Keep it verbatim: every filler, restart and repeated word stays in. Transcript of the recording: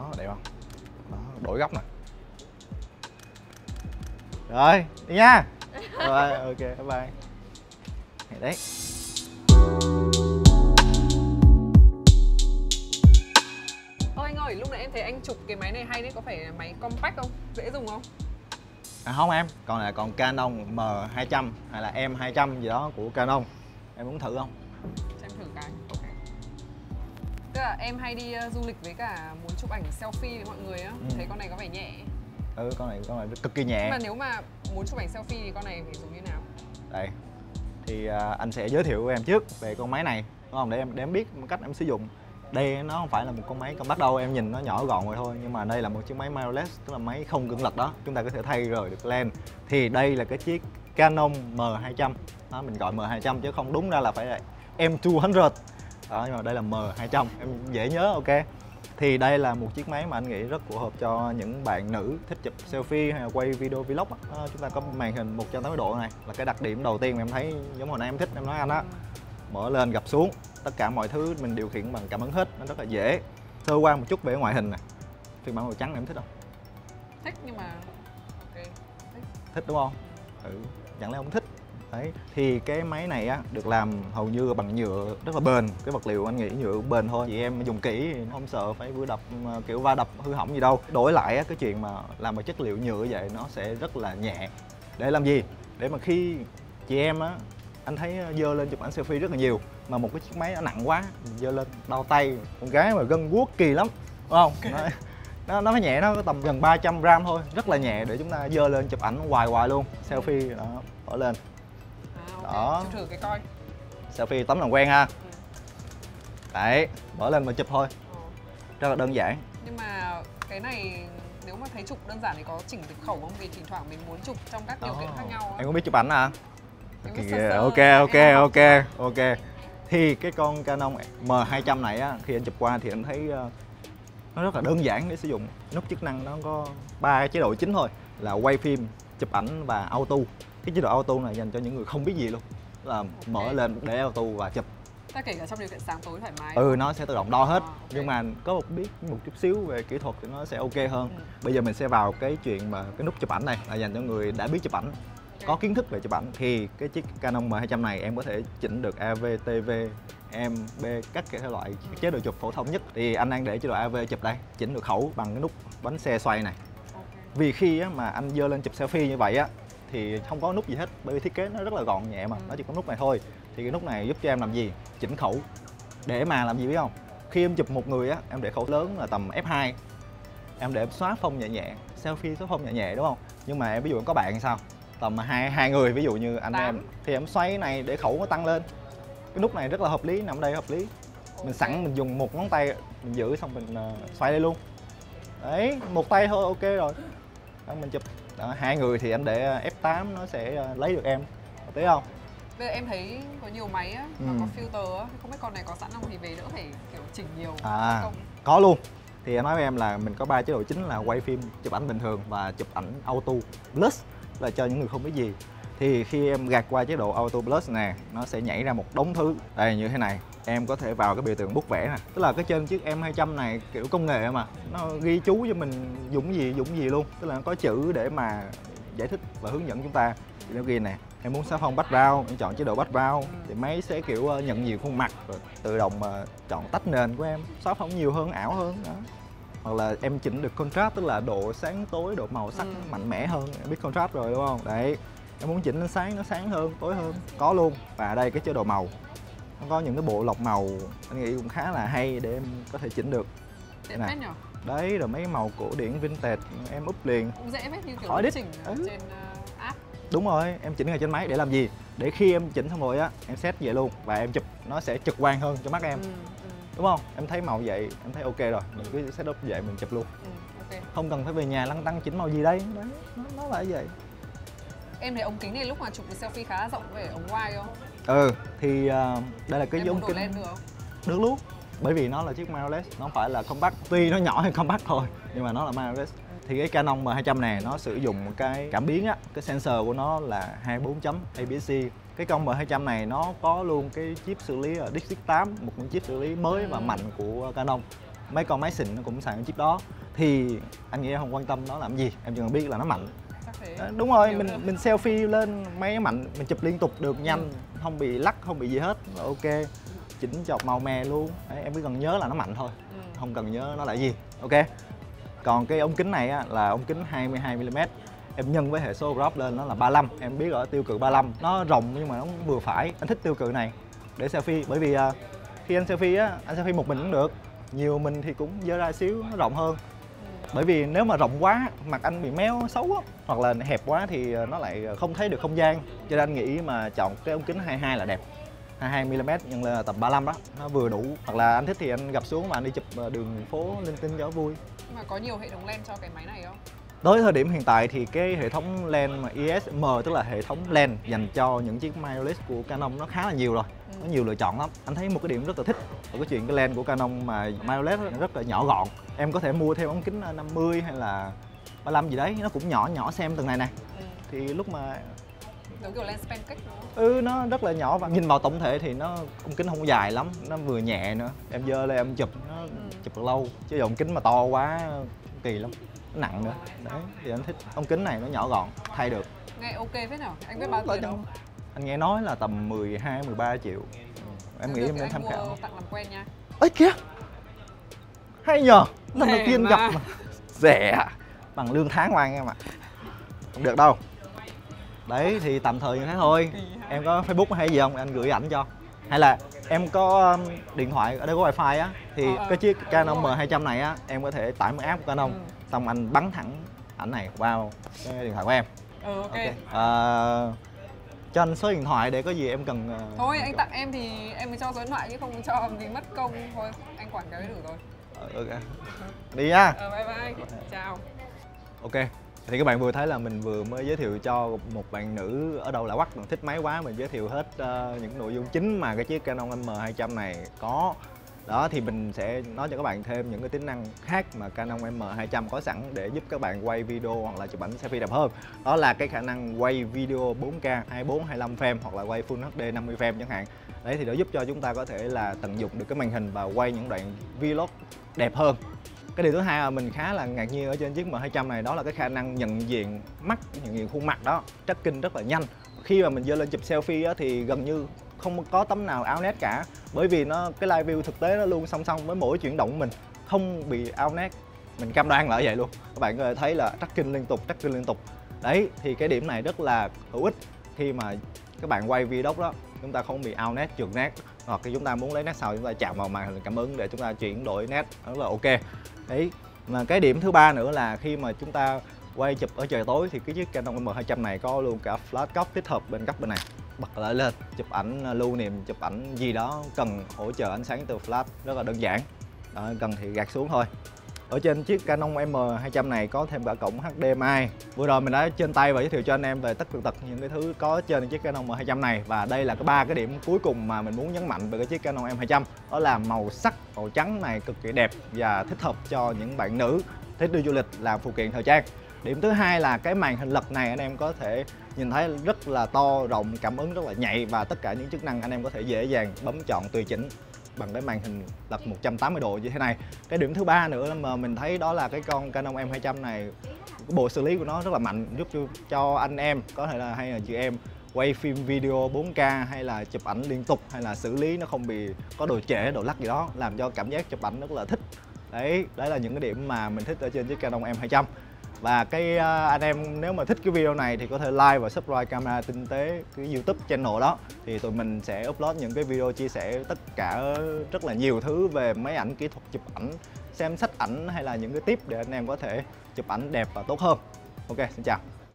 Đó, đẹp không? Đó, đổi góc nè. Rồi, đi nha. Rồi, ok, bye bye. Đấy. Ôi anh ơi, lúc nãy em thấy anh chụp cái máy này hay đấy, có phải là máy compact không? Dễ dùng không? À không em, còn là còn Canon M hai trăm hay là M hai trăm gì đó của Canon. Em muốn thử không? Cho em thử cái. Ok. Tức là em hay đi uh, du lịch với cả muốn chụp ảnh selfie với mọi người á, Ừ. thấy con này có vẻ nhẹ. Ừ, con này con này cực kỳ nhẹ. Nhưng mà nếu mà muốn chụp ảnh selfie thì con này phải dùng như nào? Đây. Thì à, anh sẽ giới thiệu với em trước về con máy này, đúng không? Để em để em biết cách em sử dụng. Đây nó không phải là một con máy compact đâu, em nhìn nó nhỏ gọn vậy thôi, nhưng mà đây là một chiếc máy mirrorless, tức là máy không cường lực đó, chúng ta có thể thay rời được lens. Thì đây là cái chiếc Canon M hai trăm, đó, mình gọi M hai trăm chứ không đúng ra là phải là M hai trăm đó, nhưng mà đây là M hai trăm, em dễ nhớ. Ok, thì đây là một chiếc máy mà anh nghĩ rất phù hợp cho những bạn nữ thích chụp selfie hay là quay video vlog đó. Đó, chúng ta có màn hình một trăm tám mươi độ này là cái đặc điểm đầu tiên mà em thấy, giống hồi nãy em thích em nói anh á. Mở lên gập xuống, tất cả mọi thứ mình điều khiển bằng cảm ứng hết, nó rất là dễ. Sơ qua một chút về ngoại hình nè, phiên bản màu trắng em thích không? Thích nhưng mà ok, thích. Thích đúng không? Ừ, chẳng lẽ không thích? Đấy, thì cái máy này á được làm hầu như bằng nhựa rất là bền, cái vật liệu anh nghĩ nhựa cũng bền thôi. Chị em dùng kỹ thì không sợ phải vừa đập kiểu va đập hư hỏng gì đâu. Đổi lại á, cái chuyện mà làm bằng chất liệu nhựa vậy nó sẽ rất là nhẹ. Để làm gì? Để mà khi chị em á, anh thấy dơ lên chụp ảnh selfie rất là nhiều, mà một cái chiếc máy nó nặng quá dơ lên đau tay, con gái mà gân guốc kỳ lắm, đúng không? Nó, nó nó phải nhẹ, nó có tầm gần ba trăm gram thôi, rất là nhẹ để chúng ta dơ lên chụp ảnh hoài hoài luôn. Selfie đó, bỏ lên À, ok. đó, Chụp thử cái coi. selfie tấm làm quen ha. Ừ. Đấy, bỏ lên mà chụp thôi, Ờ. rất là đơn giản. Nhưng mà cái này nếu mà thấy chụp đơn giản thì có chỉnh được khẩu không? Vì thỉnh thoảng mình muốn chụp trong các điều kiện khác nhau á. Em có biết chụp ảnh à? Em Kìa, biết sơ sơ, ok em ok học ok rồi. ok. Thì cái con Canon M hai trăm này á, khi anh chụp qua thì anh thấy uh, nó rất là đơn giản để sử dụng. Nút chức năng nó có ba cái chế độ chính thôi, là quay phim, chụp ảnh và auto. Cái chế độ auto này dành cho những người không biết gì luôn, là mở lên để auto và chụp. Ta kể cả trong điều kiện sáng tối thoải mái. Ừ, nó sẽ tự động đo hết. À, okay. Nhưng mà có một biết một chút xíu về kỹ thuật thì nó sẽ ok hơn. Ừ. Bây giờ mình sẽ vào cái chuyện mà cái nút chụp ảnh này là dành cho người đã biết chụp ảnh, Okay. có kiến thức về chụp ảnh. Thì cái chiếc Canon M hai trăm này em có thể chỉnh được a vê, tê vê, em, bê, các thể loại Ừ. chế độ chụp phổ thông nhất. Thì anh đang để chế độ a vê chụp đây, chỉnh được khẩu bằng cái nút bánh xe xoay này. Okay. Vì khi á, mà anh giơ lên chụp selfie như vậy á thì không có nút gì hết, bởi vì thiết kế nó rất là gọn nhẹ mà, Ừ. nó chỉ có nút này thôi. Thì cái nút này giúp cho em làm gì? Chỉnh khẩu. Để mà làm gì biết không? Khi em chụp một người á, em để khẩu lớn là tầm F hai, em để em xóa phông nhẹ nhẹ, selfie xóa phông nhẹ nhẹ đúng không? Nhưng mà em ví dụ em có bạn sao? Tầm hai hai người, ví dụ như anh Tám. em, thì em xoay này để khẩu nó tăng lên. Cái nút này rất là hợp lý, nằm đây hợp lý. Mình sẵn mình dùng một ngón tay mình giữ xong mình uh, xoay đây luôn. Đấy, một tay thôi ok rồi. Đó, mình chụp. Đó, hai người thì anh để F tám nó sẽ uh, lấy được em. Thấy không? Bây giờ em thấy có nhiều máy á, Ừ. mà có filter á, không biết con này có sẵn không thì về đỡ phải kiểu chỉnh nhiều À, không? có luôn. Thì anh nói với em là mình có ba chế độ chính là quay phim, chụp ảnh bình thường và chụp ảnh auto plus, là cho những người không biết gì. Thì khi em gạt qua chế độ auto plus nè, nó sẽ nhảy ra một đống thứ đây như thế này. Em có thể vào cái biểu tượng bút vẽ nè, tức là cái trên chiếc M hai trăm này kiểu công nghệ mà nó ghi chú cho mình dùng gì dùng gì luôn, tức là nó có chữ để mà giải thích và hướng dẫn chúng ta. Thì nó ghi nè, em muốn xóa phông background, em chọn chế độ background thì máy sẽ kiểu nhận nhiều khuôn mặt rồi tự động mà chọn tách nền của em, xóa phông nhiều hơn, ảo hơn đó. Hoặc là em chỉnh được contrast, tức là độ sáng tối, độ màu sắc Ừ. mạnh mẽ hơn, em biết contrast rồi đúng không? Đấy, em muốn chỉnh nó sáng, nó sáng hơn, tối hơn, có luôn. Và đây cái chế độ màu, nó có những cái bộ lọc màu anh nghĩ cũng khá là hay để em có thể chỉnh được. Dễ Nè. phết nhở? Đấy, rồi mấy màu cổ điển vintage em úp liền. Cũng dễ phết như kiểu Khỏi lúc đích. chỉnh ở Ừ. trên uh, app. Đúng rồi, em chỉnh ngay trên máy để làm gì? Để khi em chỉnh xong rồi á, em set vậy luôn và em chụp nó sẽ trực quan hơn cho mắt em. Ừ, ừ, Đúng không? Em thấy màu vậy, em thấy ok rồi, mình cứ setup vậy mình chụp luôn. ừ, ok. Không cần phải về nhà lăn tăn chỉnh màu gì đây. Đấy, nó, nó là vậy. Em thấy ống kính này lúc mà chụp cái selfie khá là rộng, về ống wide không? Ừ, thì uh, đây là cái Em giống muốn đổ kính lên được không? được luôn. Bởi vì nó là chiếc mirrorless, nó không phải là compact. Tuy nó nhỏ hơn compact thôi, nhưng mà nó là mirrorless. Thì cái Canon M hai trăm này nó sử dụng cái cảm biến á, cái sensor của nó là hai mươi bốn chấm A P S C. Cái con M hai trăm này nó có luôn cái chip xử lý ở DispX tám, một con chip xử lý mới và mạnh của Canon. mấy con máy xịn nó cũng xài cái chip đó. Thì anh nghĩ em không quan tâm nó làm gì, em chỉ cần biết là nó mạnh. Chắc thế. Đó, đúng rồi, Hiểu mình được. mình selfie lên máy mạnh, mình chụp liên tục được nhanh, Ừ. không bị lắc, không bị gì hết, là ok. Chỉnh chọt màu mè luôn. Đấy, em chỉ cần nhớ là nó mạnh thôi, Ừ. không cần nhớ nó là gì. Ok. Còn cái ống kính này á, là ống kính hai mươi hai mi li mét. Em nhân với hệ số crop lên nó là ba mươi lăm. Em biết rồi, tiêu cự ba mươi lăm. Nó rộng nhưng mà nó vừa phải. Anh thích tiêu cự này để selfie. Bởi vì uh, khi anh selfie á, anh selfie một mình cũng được. Nhiều mình thì cũng dơ ra xíu, nó rộng hơn. Bởi vì nếu mà rộng quá, mặt anh bị méo xấu á, hoặc là hẹp quá thì nó lại không thấy được không gian. Cho nên anh nghĩ mà chọn cái ống kính hai mươi hai là đẹp. hai mươi hai mi li mét nhân lên là tầm ba mươi lăm đó, nó vừa đủ. Hoặc là anh thích thì anh gập xuống mà anh đi chụp đường phố linh tinh cho vui. Nhưng mà có nhiều hệ thống lens cho cái máy này không? Đối với thời điểm hiện tại thì cái hệ thống lens mà i ét em, tức là hệ thống lens dành cho những chiếc mirrorless của Canon nó khá là nhiều rồi. Ừ. Có nhiều lựa chọn lắm. Anh thấy một cái điểm rất là thích ở cái chuyện cái lens của Canon mà mirrorless rất là nhỏ gọn. Em có thể mua thêm ống kính năm mươi hay là ba mươi lăm gì đấy, nó cũng nhỏ nhỏ xem từng này này. Ừ. Thì lúc mà Giống kiểu lens pancake đúng không? ừ nó rất là nhỏ và nhìn vào tổng thể thì nó ống kính không dài lắm, nó vừa nhẹ nữa. Em giơ lên em chụp nó Ừ. chụp được lâu. Chứ ống kính mà to quá kỳ lắm, nó nặng nữa. Đấy, thì anh thích ống kính này nó nhỏ gọn, thay được. Nghe ok phết nào. Anh biết bao tiền không? Anh nghe nói là tầm mười hai mười ba triệu. Em nghĩ em nên tham khảo. Tặng làm quen nha. Ấy kìa, hay nhờ, lần đầu Rẻ tiên mà. gặp mà. Rẻ bằng lương tháng của anh em ạ. Không được đâu. Đấy thì tạm thời như thế thôi. Kỳ ha. Em có Facebook hay gì không? Anh gửi ảnh cho. Hay là em có um, điện thoại ở đây có wifi á, thì Ờ, ờ, cái chiếc đúng Canon rồi. M hai trăm này á, em có thể tải một app của Canon, Ừ. xong anh bắn thẳng ảnh này vào cái điện thoại của em. Ừ, ok. Ok. Ờ, cho anh số điện thoại để có gì em cần. uh, Thôi anh tặng em thì em mới cho số điện thoại chứ không cho làm gì mất công. Thôi anh quản cái đấy đủ rồi. Ờ, ok. Đi nha. Ờ, bye bye. Chào. Ok. Thì các bạn vừa thấy là mình vừa mới giới thiệu cho một bạn nữ ở đâu lạ quắc mà thích máy quá, mình giới thiệu hết uh, những nội dung chính mà cái chiếc Canon M hai trăm này có. Đó thì mình sẽ nói cho các bạn thêm những cái tính năng khác mà Canon M hai trăm có sẵn để giúp các bạn quay video hoặc là chụp ảnh selfie đẹp hơn. Đó là cái khả năng quay video bốn K hai mươi bốn hai mươi lăm frame hoặc là quay Full hát đê năm mươi frame chẳng hạn. Đấy thì nó giúp cho chúng ta có thể là tận dụng được cái màn hình và quay những đoạn vlog đẹp hơn. Cái điều thứ hai mà mình khá là ngạc nhiên ở trên chiếc M hai trăm này đó là cái khả năng nhận diện mắt, nhận diện khuôn mặt đó, tracking rất là nhanh. Khi mà mình giơ lên chụp selfie á, thì gần như không có tấm nào out net cả, bởi vì nó cái live view thực tế nó luôn song song với mỗi chuyển động của mình, không bị out net. Mình cam đoan là như vậy luôn. Các bạn có thể thấy là tracking liên tục, tracking liên tục. Đấy thì cái điểm này rất là hữu ích khi mà các bạn quay vlog đó, chúng ta không bị out net, trượt net, hoặc khi chúng ta muốn lấy nét sau chúng ta chạm vào màn hình cảm ứng để chúng ta chuyển đổi nét, rất là ok. Đấy, mà cái điểm thứ ba nữa là khi mà chúng ta quay chụp ở trời tối thì cái chiếc Canon M hai trăm này có luôn cả flash góc tích hợp bên góc bên này, bật lại lên chụp ảnh lưu niệm, chụp ảnh gì đó cần hỗ trợ ánh sáng từ flash rất là đơn giản. Đó, cần thì gạt xuống thôi. Ở trên chiếc Canon M hai trăm này có thêm cả cổng H D M I. Vừa rồi mình đã trên tay và giới thiệu cho anh em về tất tần tật những cái thứ có trên chiếc Canon M hai trăm này, và đây là cái ba cái điểm cuối cùng mà mình muốn nhấn mạnh về cái chiếc Canon M hai trăm. Đó là màu sắc màu trắng này cực kỳ đẹp và thích hợp cho những bạn nữ thích đi du lịch làm phụ kiện thời trang. Điểm thứ hai là cái màn hình lật này anh em có thể nhìn thấy rất là to, rộng, cảm ứng rất là nhạy, và tất cả những chức năng anh em có thể dễ dàng bấm chọn tùy chỉnh bằng cái màn hình lật một trăm tám mươi độ như thế này. Cái điểm thứ ba nữa mà mình thấy đó là cái con Canon M hai trăm này, cái bộ xử lý của nó rất là mạnh, giúp cho, cho anh em có thể là hay là chị em quay phim video bốn K hay là chụp ảnh liên tục, hay là xử lý nó không bị có độ trễ, độ lắc gì đó, làm cho cảm giác chụp ảnh rất là thích. Đấy, đấy là những cái điểm mà mình thích ở trên chiếc Canon M hai trăm. Và cái uh, anh em nếu mà thích cái video này thì có thể like và subscribe Camera Tinh Tế, cái YouTube channel đó, thì tụi mình sẽ upload những cái video chia sẻ tất cả rất là nhiều thứ về máy ảnh, kỹ thuật chụp ảnh, xem sách ảnh hay là những cái tip để anh em có thể chụp ảnh đẹp và tốt hơn. Ok, xin chào.